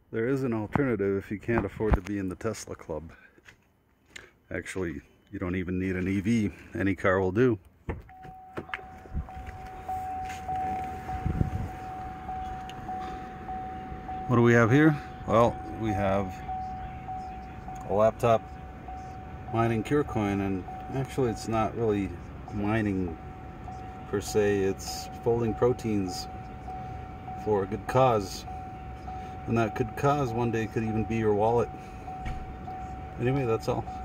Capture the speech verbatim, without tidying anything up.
There is an alternative if you can't afford to be in the Tesla club. Actually, you don't even need an E V. Any car will do. What do we have here? Well, we have a laptop mining Curecoin, and actually it's not really mining per se, it's folding proteins for a good cause. And that good cause one day could even be your wallet. Anyway, that's all.